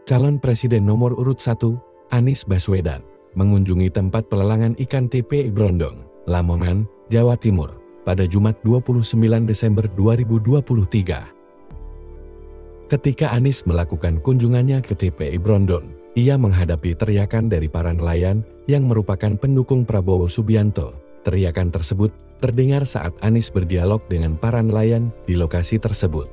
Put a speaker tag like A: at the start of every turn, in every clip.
A: Calon Presiden nomor urut 1, Anies Baswedan, mengunjungi tempat pelelangan ikan TPI Brondong, Lamongan, Jawa Timur, pada Jumat 29 Desember 2023. Ketika Anies melakukan kunjungannya ke TPI Brondong, ia menghadapi teriakan dari para nelayan yang merupakan pendukung Prabowo Subianto. Teriakan tersebut terdengar saat Anies berdialog dengan para nelayan di lokasi tersebut.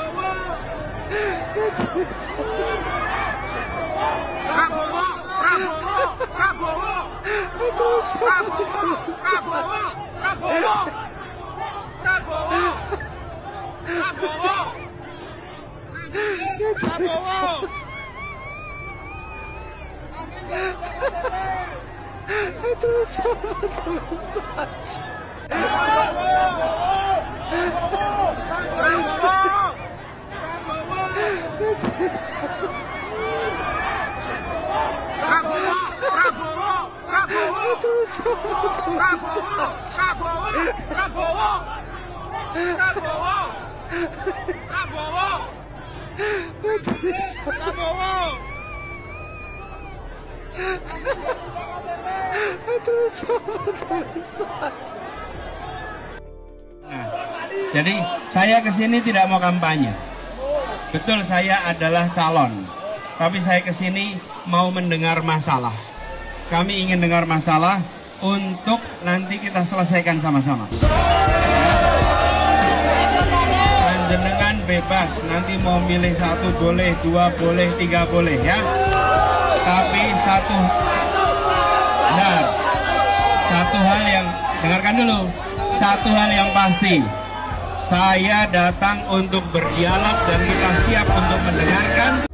B: Jadi saya kesini tidak mau kampanye. Betul saya adalah calon, tapi saya kesini mau mendengar masalah. Kami ingin dengar masalah untuk nanti kita selesaikan sama-sama. Panjenengan bebas, nanti mau milih 1 boleh, 2 boleh, 3 boleh ya. Tapi satu hal yang, dengarkan dulu, satu hal yang pasti. Saya datang untuk berdialog dan kita siap untuk mendengarkan.